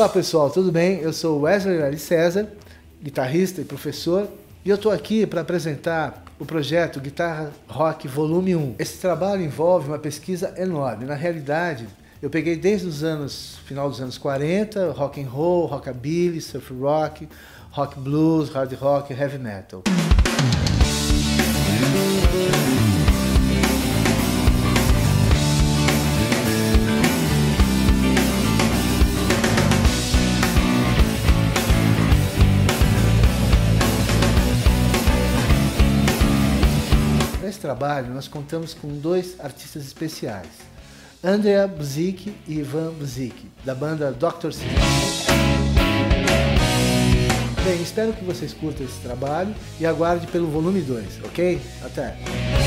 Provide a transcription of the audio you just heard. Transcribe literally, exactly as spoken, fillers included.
Olá pessoal, tudo bem? Eu sou Wesley Ari César, guitarrista e professor, e eu estou aqui para apresentar o projeto Guitarra Rock Volume um. Esse trabalho envolve uma pesquisa enorme. Na realidade, eu peguei desde os anos, final dos anos quarenta, rock and roll, rockabilly, surf rock, rock blues, hard rock, heavy metal. Nesse trabalho, nós contamos com dois artistas especiais, Andrea Buzik e Ivan Buzik, da banda doutor Sim. Bem, espero que vocês curtam esse trabalho e aguarde pelo volume dois, ok? Até!